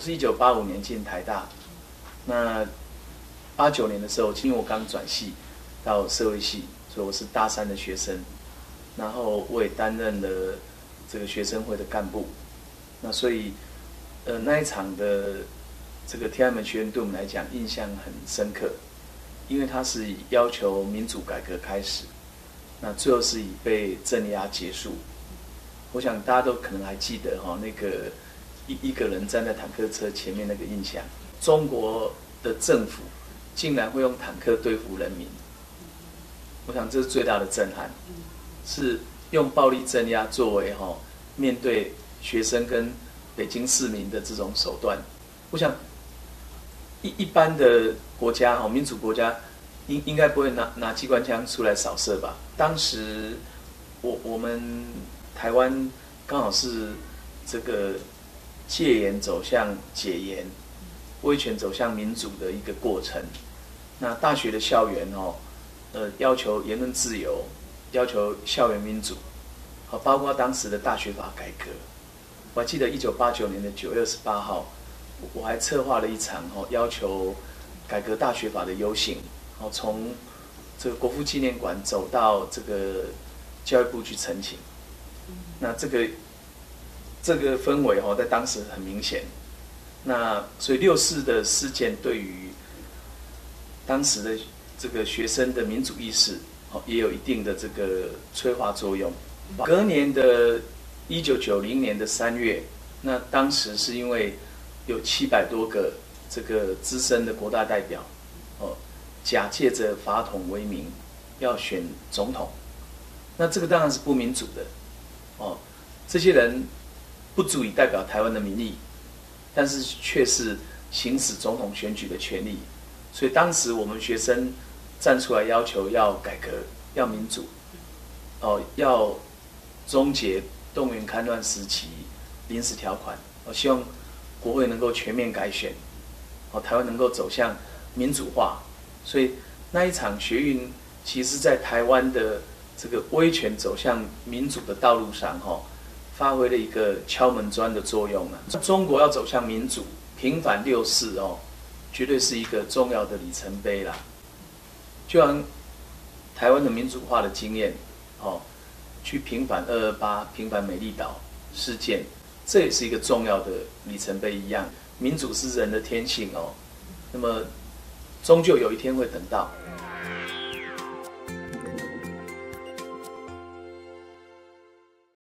是1985年进台大，那89年的时候，因为我刚转系到社会系，所以我是大3的学生，然后我也担任了这个学生会的干部。那所以，那一场的这个天安门学运对我们来讲印象很深刻，因为它是以要求民主改革开始，那最后是以被镇压结束。我想大家都可能还记得那个一个人站在坦克车前面那个印象。中国的政府竟然会用坦克对付人民，我想这是最大的震撼，是用暴力镇压作为面对学生跟北京市民的这种手段。我想一般的国家民主国家应该不会拿机关枪出来扫射吧。当时我们台湾刚好是这个戒严走向解严，威权走向民主的一个过程。那大学的校园要求言论自由，要求校园民主，包括当时的大学法改革。我还记得1989年的9月28号，我还策划了一场要求改革大学法的游行，从这个国父纪念馆走到这个教育部去陈情。那这个氛围在当时很明显。那所以6·4的事件对于当时的这个学生的民主意识也有一定的这个催化作用。隔年的1990年的3月，那当时是因为有700多个这个资深的国大代表假借着法统为名要选总统，那这个当然是不民主的这些人不足以代表台湾的民意，但是却是行使总统选举的权利。所以当时我们学生站出来要求要改革，要民主，要终结动员戡乱时期临时条款，希望国会能够全面改选，台湾能够走向民主化。所以那一场学运，其实在台湾的这个威权走向民主的道路上发挥了一个敲门砖的作用中国要走向民主，平反6·4绝对是一个重要的里程碑啦。就像台湾的民主化的经验去平反2·28，平反美丽岛事件，这也是一个重要的里程碑一样。民主是人的天性那么终究有一天会等到。